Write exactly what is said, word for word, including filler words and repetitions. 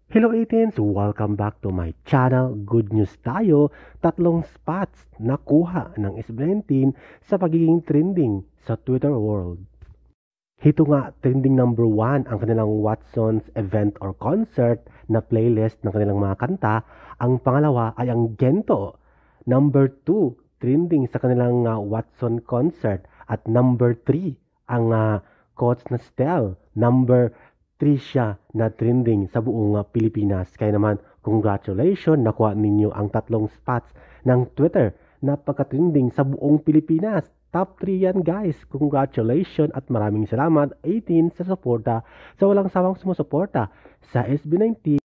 Hello eighteens! Welcome back to my channel. Good news tayo, tatlong spots nakuha ng S B nineteen sa pagiging trending sa Twitter world. Ito nga, trending number one ang kanilang Watson's event or concert na playlist ng kanilang mga kanta. Ang pangalawa ay ang Gento. Number two, trending sa kanilang uh, Watson concert. At number three, ang uh, Coach na Stel. Number three siya na trending sa buong uh, Pilipinas. Kaya naman, congratulations, nakuha ninyo ang tatlong spots ng Twitter na pagka-trending sa buong Pilipinas. Top three yan guys. Congratulations at maraming salamat eighteen sa suporta, sa walang sawang sumusuporta sa S B nineteen.